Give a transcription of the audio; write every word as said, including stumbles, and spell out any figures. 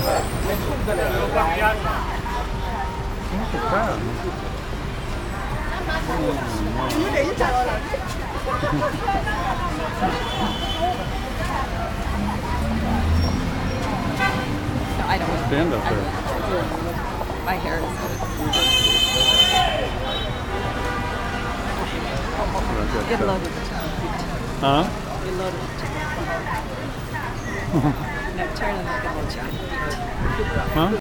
I don't stand up there. My hair is Get loaded with the Huh? Get loaded with the No, turn and look at the Huh?